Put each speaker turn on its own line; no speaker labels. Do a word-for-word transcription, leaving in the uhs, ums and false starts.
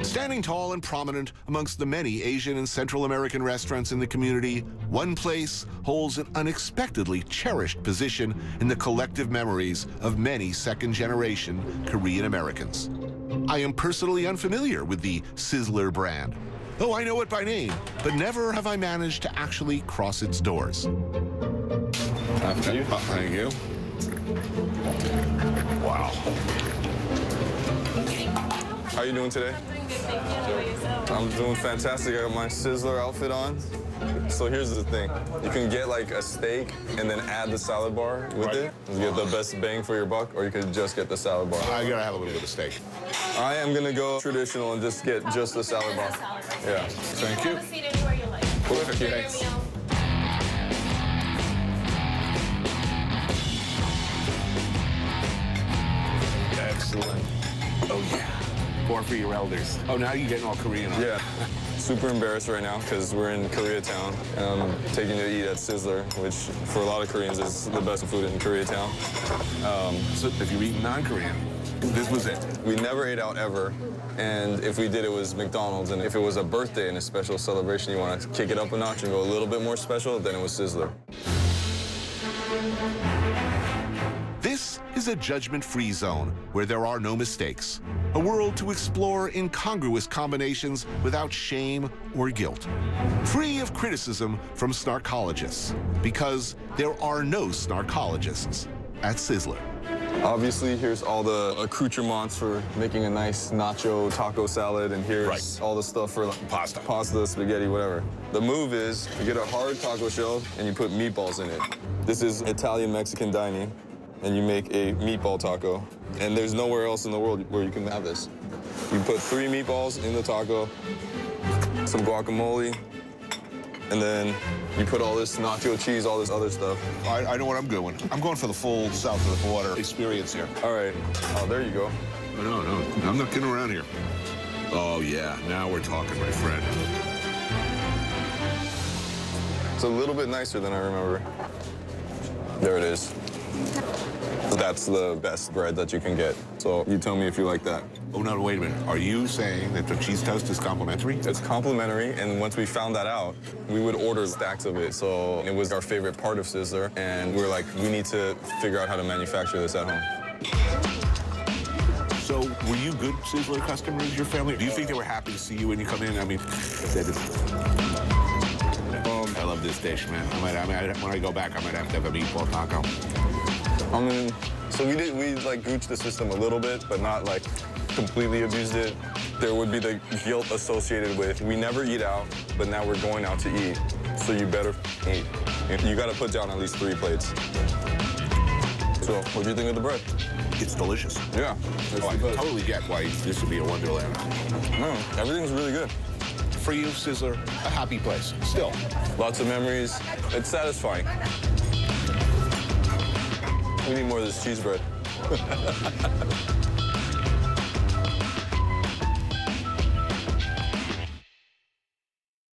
Standing tall and prominent amongst the many Asian and Central American restaurants in the community, one place holds an unexpectedly cherished position in the collective memories of many second-generation Korean Americans. I am personally unfamiliar with the Sizzler brand. Oh, I know it by name, but never have I managed to actually cross its doors.
After you. Oh, thank you. Wow.
How are you doing today?
I'm doing good, thank you. How about yourself?
I'm doing fantastic. I got my Sizzler outfit on. So here's the thing. You can get like a steak and then add the salad bar with
Right.
it. You get the best bang for your buck, or you could just get the salad bar.
I gotta have a little bit of steak.
I am gonna go traditional and just get just the salad bar.
Salad bar.
Yeah.
Thank you.
Have a seat anywhere you like.
Perfect,
Enjoy your
thanks.
meal.
Excellent. Oh, yeah. More for your elders. Oh, now you're getting all Korean on.
Yeah. Super embarrassed right now because we're in Koreatown and I'm taking you to eat at Sizzler, which for a lot of Koreans is the best food in Koreatown. Um,
So if you're eating non-Korean, this was it.
we never ate out ever, and if we did, it was McDonald's. And if it was a birthday and a special celebration, you want to kick it up a notch and go a little bit more special, then it was Sizzler.
This is a judgment-free zone where there are no mistakes. A world to explore incongruous combinations without shame or guilt. Free of criticism from snarkologists, because there are no snarkologists at Sizzler.
Obviously, here's all the accoutrements for making a nice nacho taco salad, and here's
Right.
all the stuff for like,
Pasta.
pasta, spaghetti, whatever. The move is you get a hard taco shell and you put meatballs in it. This is Italian-Mexican dining, and you make a meatball taco. And there's nowhere else in the world where you can have this. You put three meatballs in the taco, some guacamole, and then you put all this nacho cheese, all this other stuff.
I, I know what I'm doing. I'm going for the full south of the border experience here.
All right. Oh, there you go.
No, no, I'm not kidding around here. Oh, yeah, now we're talking, my friend.
It's a little bit nicer than I remember. There it is. That's the best bread that you can get. So you tell me if you like that.
Oh, no, wait a minute. Are you saying that the cheese toast is complimentary?
It's complimentary, and once we found that out, we would order stacks of it. So it was our favorite part of Sizzler, and we were like, we need to figure out how to manufacture this at home.
So, were you good Sizzler customers, your family? Do you think they were happy to see you when you come in? I mean, they just...
Um,
I love this dish, man. I might, I might, when I go back, I might have to have a meatball taco.
I mean, so we did, we like gooched the system a little bit, but not like completely abused it. There would be the guilt associated with, we never eat out, but now we're going out to eat, so you better eat. You gotta put down at least three plates. So, what do you think of the bread?
It's delicious.
Yeah. It's
Oh, I
the best.
totally get why this would be a wonderland.
No, everything's really good.
For you, Sizzler, a happy place. Still.
Lots of memories. It's satisfying. We need more of this cheese bread.